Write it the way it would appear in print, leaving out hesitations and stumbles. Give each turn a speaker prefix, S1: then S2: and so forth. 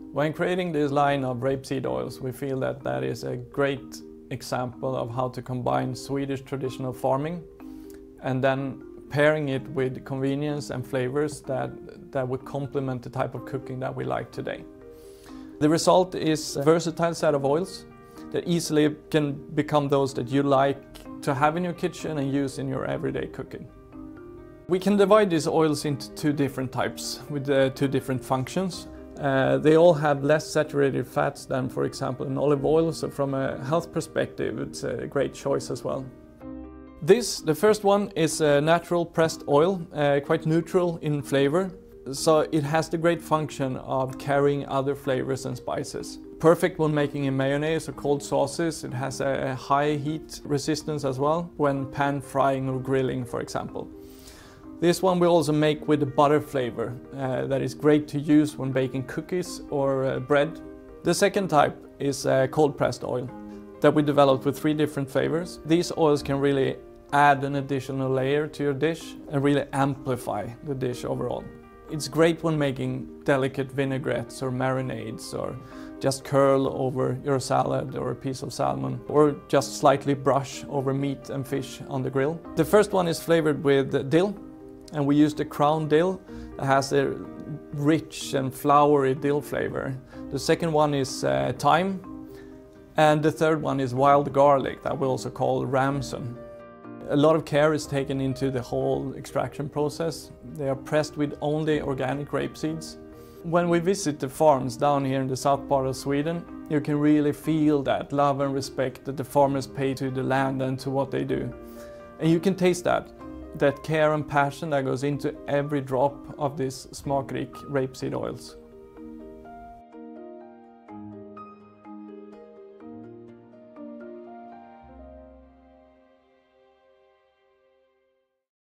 S1: When creating this line of rapeseed oils, we feel that that is a great example of how to combine Swedish traditional farming and then pairing it with convenience and flavors that would complement the type of cooking that we like today. The result is a versatile set of oils that easily can become those that you like to have in your kitchen and use in your everyday cooking. We can divide these oils into two different types with two different functions. They all have less saturated fats than, for example, an olive oil, so from a health perspective it's a great choice as well. The first one is a natural pressed oil, quite neutral in flavor, so it has the great function of carrying other flavors and spices. Perfect when making a mayonnaise or cold sauces. It has a high heat resistance as well when pan frying or grilling, for example. This one we also make with a butter flavor that is great to use when baking cookies or bread. The second type is cold pressed oil that we developed with 3 different flavors. These oils can really add an additional layer to your dish and really amplify the dish overall. It's great when making delicate vinaigrettes or marinades, or just curl over your salad or a piece of salmon, or just slightly brush over meat and fish on the grill. The first one is flavored with dill, and we use the crown dill that has a rich and flowery dill flavor. The second one is thyme, and the third one is wild garlic that we also call ramson. A lot of care is taken into the whole extraction process. They are pressed with only organic rape seeds. When we visit the farms down here in the south part of Sweden, you can really feel that love and respect that the farmers pay to the land and to what they do. And you can taste that care and passion that goes into every drop of these smakrik rapeseed oils.